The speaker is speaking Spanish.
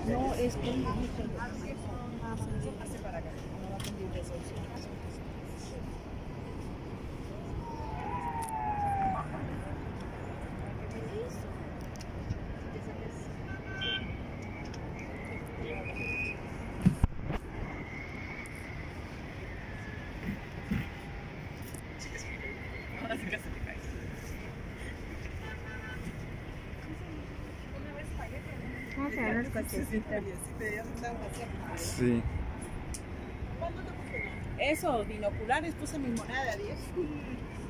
No, es que Pase para acá. No va a cumplir de eso. ¿cómo se llama el coche? Sí. ¿Cuándo te puse? Eso, binoculares, puse mi moneda, 10.